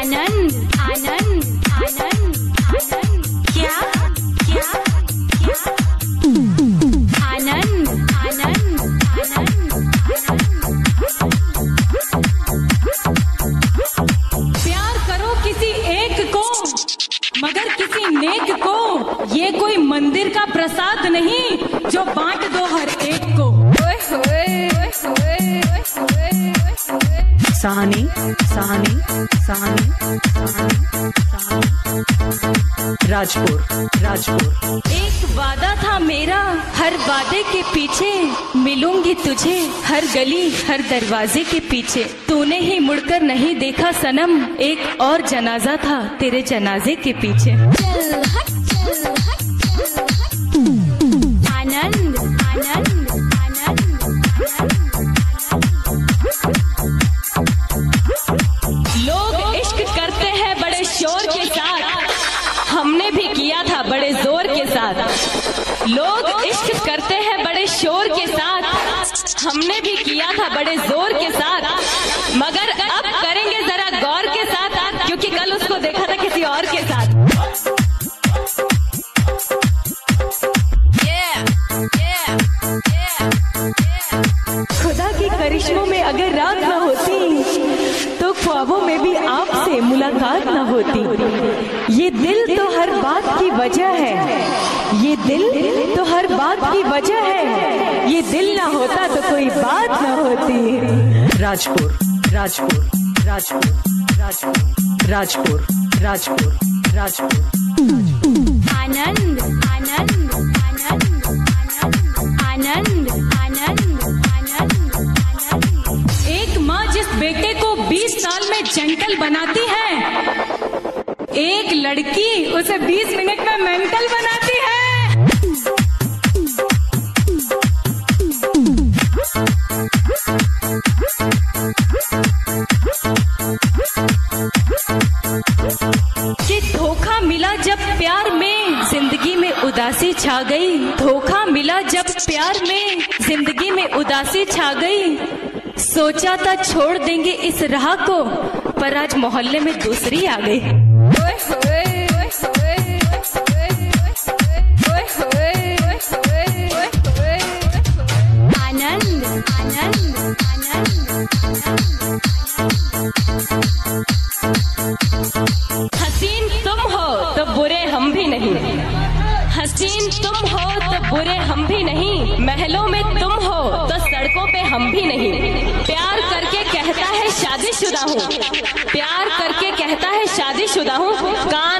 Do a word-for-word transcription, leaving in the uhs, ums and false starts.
आनंद आनंद आनंद आनंद क्या क्या क्या आनंद आनंद आनंद प्यार करो किसी एक को मगर किसी नेक को, ये कोई मंदिर का प्रसाद नहीं जो बांट दो हर एक को। सहानी सहानी सहानी सहानी राजपुर राजपुर। एक वादा था मेरा, हर वादे के पीछे मिलूंगी तुझे, हर गली हर दरवाजे के पीछे। तूने ही मुड़कर नहीं देखा सनम, एक और जनाजा था तेरे जनाजे के पीछे। चल हट चल हट चल हट आनंद आनंद आनंद लोग इश्क करते हैं बड़े शोर के साथ, हमने भी किया था बड़े जोर के साथ। लोग इश्क करते हैं बड़े शोर के साथ, हमने भी किया था बड़े जोर के साथ। मगर अब करेंगे जरा गौर के साथ, क्योंकि कल उसको देखा था किसी और के साथ। खुदा की करिश्मों में अगर रात न होती तो ख्वाबों में भी आपसे मुलाकात न होती। ये दिल तो हर बात की वजह है, ये दिल तो हर बात की वजह है। ये दिल ना होता तो कोई बात न होती। राजपुर राजपुर राजपुर राजपुर राजपुर राजपुर राजपुर आनंद आनंद आनंद आनंद आनंद आनंद आनंद। एक माँ जिस बेटे को बीस साल में जंटल बनाती है, एक लड़की उसे बीस मिनट में मेंटल बनाती है। कि धोखा मिला जब प्यार में जिंदगी में उदासी छा गई। धोखा मिला जब प्यार में जिंदगी में उदासी छा गई। सोचा था छोड़ देंगे इस राह को, पर आज मोहल्ले में दूसरी आ गई। आनंद आनंद आनंद हसीन तुम हो तो बुरे हम भी नहीं, हसीन तुम हो तो बुरे हम भी नहीं। महलों में तुम हो तो सड़कों पे हम भी नहीं। प्यार करके कहता है शादीशुदा हूँ, प्यार करके कहता है शादीशुदा हूँ।